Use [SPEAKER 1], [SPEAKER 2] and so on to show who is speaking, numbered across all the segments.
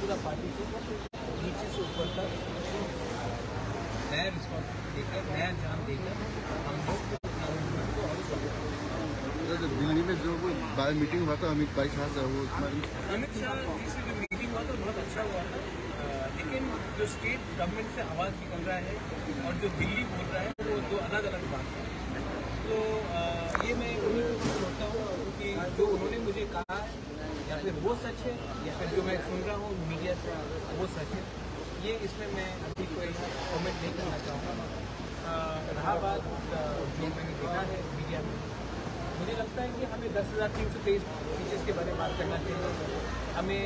[SPEAKER 1] पूरा पार्टी को नीचे से ऊपर तक नया रिस्पॉन्सिबिलिटी देकर, नया जान देकर हम लोग
[SPEAKER 2] दिल्ली में जो मीटिंग हुआ था अमित भाई शाह वो
[SPEAKER 1] अमित शाह जी से जो मीटिंग हुआ था बहुत अच्छा हुआ था, लेकिन जो स्टेट गवर्नमेंट से आवाज़ निकल रहा है और जो दिल्ली बोल रहा है वो दो अलग अलग बात है। तो ये मैं उन्हीं को सोचता हूँ कि जो उन्होंने मुझे कहा या फिर वो सच है या फिर जो मैं सुन रहा हूँ मीडिया से वो सच है, ये इसमें मैं अभी कोई कमेंट नहीं करना चाहूँगा। रहा बात जो मैंने देखा है मीडिया में, मुझे लगता है कि हमें 10,323 टीचर्स के बारे में बात करना चाहिए। हमें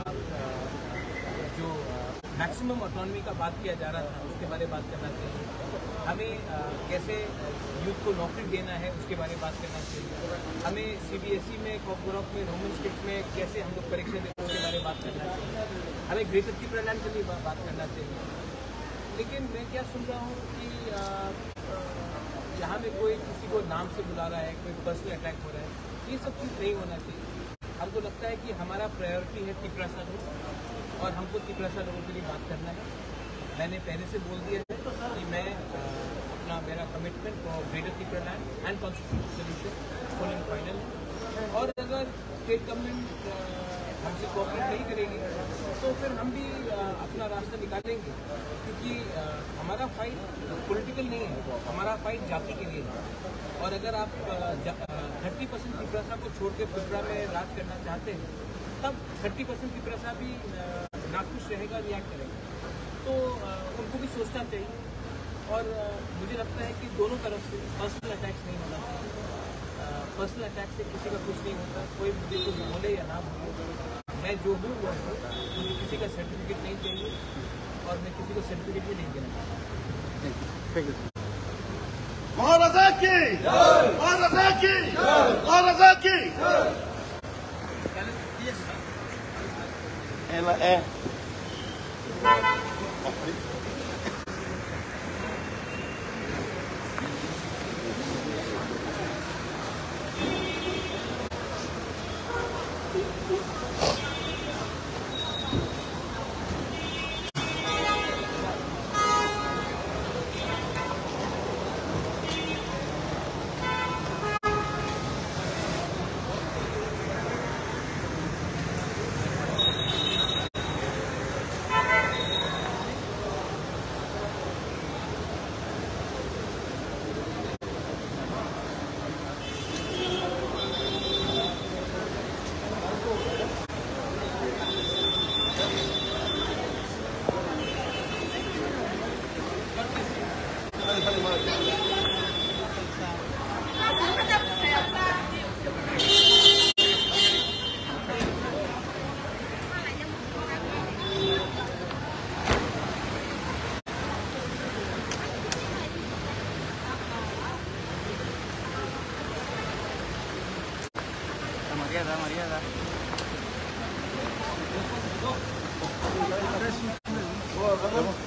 [SPEAKER 1] जो मैक्सिमम ऑटोनॉमी का बात किया जा रहा था उसके बारे में बात करना चाहिए। हमें कैसे यूथ को नौकरी देना है उसके बारे में बात करना चाहिए। हमें CBSE में, कॉर्पोरेट में, रोमन स्क्रिप्ट में कैसे हम लोग परीक्षा दें उसके बारे में बात करना चाहिए। हमें ग्रेटर की प्रदान के लिए बात करना चाहिए। लेकिन मैं क्या सुन रहा हूँ कि यहाँ में कोई किसी को नाम से बुला रहा है, कोई पर्सनल अटैक हो रहा है, ये सब चीज़ नहीं होना चाहिए। हमको लगता है कि हमारा प्रायोरिटी है तिपरासा लोग और हमको तिपरासा लोगों के लिए बात करना है। मैंने पहले से बोल दिया है कि मैं मेरा commitment for greater Tipraland and constitution solution full and final है। और अगर स्टेट गवर्नमेंट हमसे कोऑपरेट नहीं करेगी तो फिर हम भी अपना रास्ता निकालेंगे, क्योंकि हमारा फाइट पॉलिटिकल नहीं है, हमारा फाइट जाति के लिए है। और अगर आप 30% तिपरासा को छोड़ के त्रिपुरा में राज करना चाहते हैं तब 30% तिपरासा भी नाखुश रहेगा, रिएक्ट करेगा। तो उनको भी सोचना चाहिए। और मुझे लगता है कि दोनों तरफ से पर्सनल अटैक्स नहीं होना चाहिए। पर्सनल अटैक से किसी का कुछ नहीं होता, कोई मुझे कुछ बोले या ना बोले, मैं जो हूँ वो हूँ। मुझे किसी का सर्टिफिकेट नहीं चाहिए और मैं किसी को सर्टिफिकेट भी नहीं देना चाहता।
[SPEAKER 3] महाराजा की महाराजा की महाराजा की
[SPEAKER 2] María.